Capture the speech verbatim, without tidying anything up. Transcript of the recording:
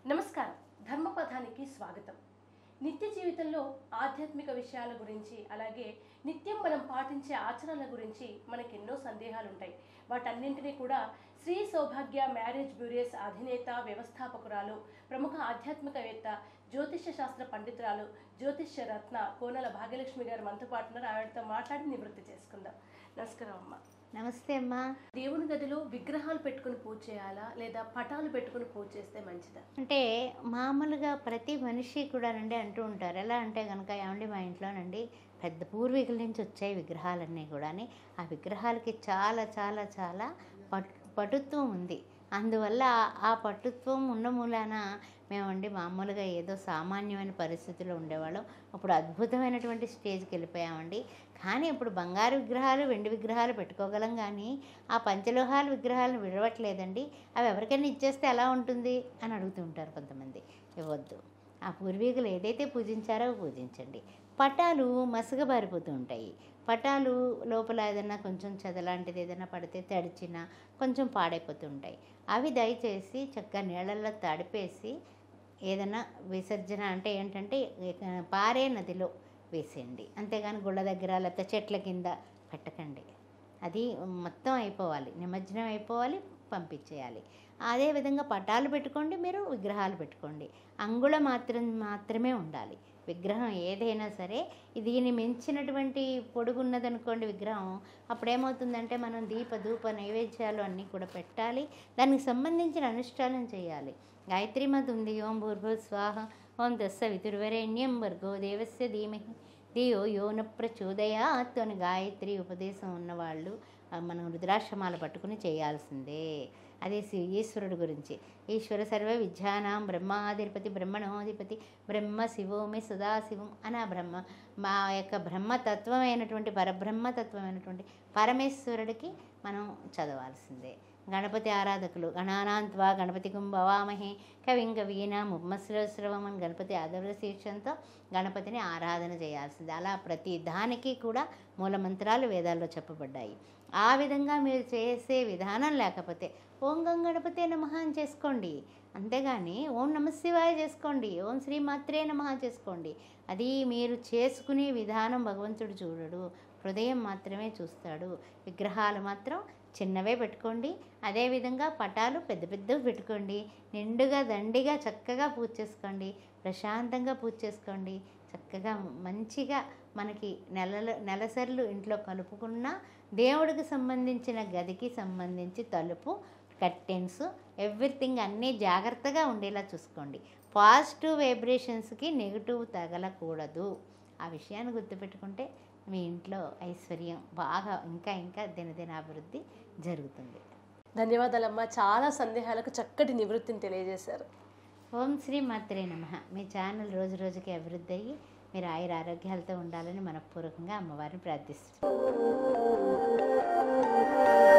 నమస్కారం. ధర్మపథానికి స్వాగతం. నిత్య జీవితంలో ఆధ్యాత్మిక విషయాల గురించి, అలాగే నిత్యం మనం పాటించే ఆచరణల గురించి మనకు ఎన్నో సందేహాలు ఉంటాయి. వాటన్నింటినీ కూడా శ్రీ సౌభాగ్య మ్యారేజ్ బ్యూరోస్ అధినేత, వ్యవస్థాపకురాలు, ప్రముఖ ఆధ్యాత్మికవేత్త, జ్యోతిష్య శాస్త్ర పండితురాలు, జ్యోతిష్య రత్న కోనల భాగ్యలక్ష్మి గారు మనతో పాటు ఉన్నారు. ఆవిడతో మాట్లాడి నివృత్తి చేసుకుందాం. నమస్కారం అమ్మ. నమస్తే అమ్మా. దేవుని గదిలో విగ్రహాలు పెట్టుకుని పూజ చేయాలా, లేదా పటాలు పెట్టుకుని పూజ చేస్తే మంచిదా? అంటే మామూలుగా ప్రతి మనిషి కూడా నండి అంటూ ఉంటారు. ఎలా అంటే కనుక, ఏమండి మా ఇంట్లోనండి పెద్ద పూర్వీకుల నుంచి వచ్చాయి విగ్రహాలన్నీ కూడా. ఆ విగ్రహాలకి చాలా చాలా చాలా పటు పటుత్వం ఉంది. అందువల్ల ఆ పటుత్వం ఉన్న మూలాన మేమండి మామూలుగా ఏదో సామాన్యమైన పరిస్థితుల్లో ఉండేవాళ్ళం. ఇప్పుడు అద్భుతమైనటువంటి స్టేజ్కి వెళ్ళిపోయామండి. కానీ ఇప్పుడు బంగారు విగ్రహాలు, వెండి విగ్రహాలు పెట్టుకోగలం, కానీ ఆ పంచలోహాల విగ్రహాలను విడవట్లేదండి. అవి ఎవరికైనా ఇచ్చేస్తే ఎలా ఉంటుంది అని అడుగుతుంటారు కొంతమంది. ఇవ్వద్దు. ఆ పూర్వీకులు ఏదైతే పూజించారో పూజించండి. పటాలు మసగబారిపోతూ ఉంటాయి. పటాలు లోపల ఏదైనా కొంచెం చెదలాంటిది ఏదైనా పడితే తడిచినా కొంచెం పాడైపోతూ ఉంటాయి. అవి దయచేసి చక్కగా నీళ్ళల్లో తడిపేసి ఏదైనా విసర్జన అంటే ఏంటంటే పారే నదిలో వేసేయండి. అంతేగాని గుళ్ళ దగ్గర లేకపోతే చెట్ల కింద పెట్టకండి. అది మొత్తం అయిపోవాలి, నిమజ్జనం అయిపోవాలి, పంపించేయాలి. అదేవిధంగా పటాలు పెట్టుకోండి, మీరు విగ్రహాలు పెట్టుకోండి. అంగుళ మాత్రం మాత్రమే ఉండాలి విగ్రహం ఏదైనా సరే. దీన్ని మించినటువంటి పొడుగున్నదనుకోండి విగ్రహం, అప్పుడేమవుతుందంటే మనం దీప ధూప నైవేద్యాలు అన్నీ కూడా పెట్టాలి. దానికి సంబంధించిన అనుష్ఠానం చేయాలి. గాయత్రి మాత ఉంది. ఓం భూర్భువ స్వాహ, ఓం తత్సవితుర్వరేణ్యం భర్గో దేవస్య ధీమహి ధియో యో న ప్రచోదయాత్ అని గాయత్రి ఉపదేశం ఉన్నవాళ్ళు మనం రుద్రాక్షమాలు పట్టుకుని చేయాల్సిందే. అదే ఈశ్వరుడు గురించి. ఈశ్వర సర్వ విద్యానాం బ్రహ్మాధిపతి బ్రహ్మణోధిపతి బ్రహ్మ శివోమి సదాశివం అని ఆ బ్రహ్మ మా యొక్క బ్రహ్మతత్వమైనటువంటి పరబ్రహ్మతత్వమైనటువంటి పరమేశ్వరుడికి మనం చదవాల్సిందే. గణపతి ఆరాధకులు గణానాంత్వా గణపతి కుంభవామహే కవిం కవీనాం ఉపమశ్రవశ్రవం అని గణపతి ఆదర శీర్షంతో గణపతిని ఆరాధన చేయాల్సిందే. అలా ప్రతి దానికి కూడా మూలమంత్రాలు వేదాల్లో చెప్పబడ్డాయి. ఆ విధంగా మీరు చేసే విధానం లేకపోతే ఓం గం గణపతే నమః అని చేసుకోండి. అంతేగాని ఓం నమశివాయ చేసుకోండి, ఓం శ్రీమాత్రే నమః చేసుకోండి. అది మీరు చేసుకునే విధానం భగవంతుడు చూడడు, హృదయం మాత్రమే చూస్తాడు. విగ్రహాలు మాత్రం చిన్నవే పెట్టుకోండి. అదేవిధంగా పటాలు పెద్ద పెద్దవి పెట్టుకోండి. నిండుగా దండిగా చక్కగా పూజ చేసుకోండి. ప్రశాంతంగా పూజ చేసుకోండి. చక్కగా మంచిగా మనకి నెలలు నెలసర్లు ఇంట్లో కలుపుకున్న దేవుడికి సంబంధించిన గదికి సంబంధించి తలుపు, కర్టెన్స్, ఎవ్రీథింగ్ అన్నీ జాగ్రత్తగా ఉండేలా చూసుకోండి. పాజిటివ్ వైబ్రేషన్స్కి నెగిటివ్ తగలకూడదు. ఆ విషయాన్ని గుర్తుపెట్టుకుంటే మీ ఇంట్లో ఐశ్వర్యం బాగా ఇంకా ఇంకా దినదిన అభివృద్ధి జరుగుతుంది. ధన్యవాదాలమ్మా. చాలా సందేహాలకు చక్కటి నివృత్తిని తెలియజేశారు. ఓం శ్రీ మాత్రే నమః. మీ ఛానల్ రోజు రోజుకి అభివృద్ధి అయ్యి మీరు ఆయుర ఆరోగ్యాలతో ఉండాలని మనపూర్వకంగా అమ్మవారిని ప్రార్థిస్తున్నాను.